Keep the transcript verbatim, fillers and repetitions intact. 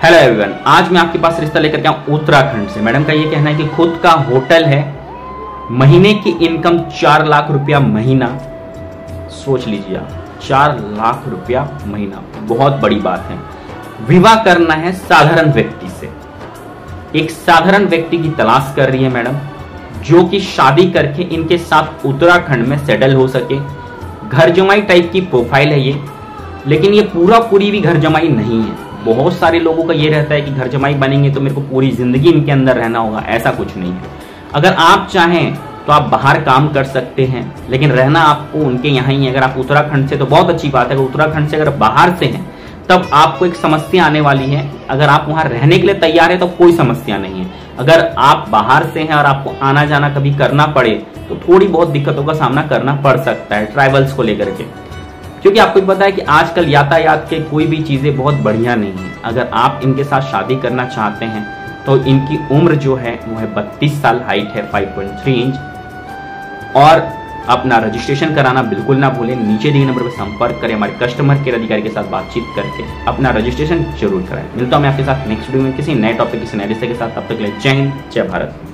Hello everyone, आज मैं आपके पास रिश्ता लेकर के आऊं उत्तराखंड से। मैडम का ये कहना है कि खुद का होटल है, महीने की इनकम चार लाख रुपया महीना। सोच लीजिए आप, चार लाख रुपया महीना बहुत बड़ी बात है। विवाह करना है साधारण व्यक्ति से, एक साधारण व्यक्ति की तलाश कर रही है मैडम, जो कि शादी करके इनके साथ उत्तराखंड में सेटल हो सके। घर जमाई टाइप की प्रोफाइल है ये, लेकिन ये पूरा पूरी भी घर जमाई नहीं है। बहुत सारे लोगों का ये रहता है कि घर जमाई बनेंगे तो मेरे को पूरी जिंदगी इनके अंदर रहना होगा, ऐसा कुछ नहीं है। अगर आप चाहें तो आप बाहर काम कर सकते हैं, लेकिन रहना आपको उनके यहाँ ही है। अगर आप उत्तराखंड से तो बहुत अच्छी बात है, अगर उत्तराखंड से अगर बाहर से हैं तब आपको एक समस्या आने वाली है। अगर आप वहां रहने के लिए तैयार है तो कोई समस्या नहीं है। अगर आप बाहर से हैं और आपको आना जाना कभी करना पड़े तो थोड़ी बहुत दिक्कतों का सामना करना पड़ सकता है ट्रैवल्स को लेकर के, क्योंकि आपको पता है कि आजकल यातायात के कोई भी चीजें बहुत बढ़िया नहीं है। अगर आप इनके साथ शादी करना चाहते हैं तो इनकी उम्र जो है वो है बत्तीस साल, हाइट है पाँच पॉइंट तीन इंच, और अपना रजिस्ट्रेशन कराना बिल्कुल ना भूलें। नीचे दिए नंबर पर संपर्क करें, हमारे कस्टमर केयर अधिकारी के साथ बातचीत करके अपना रजिस्ट्रेशन जरूर कराएं। मिलता हूं मैं आपके साथ नेक्स्ट वीडियो में किसी नए टॉपिक, किसी नए रिश्ते के साथ। तब तक के लिए जय हिंद, जय भारत।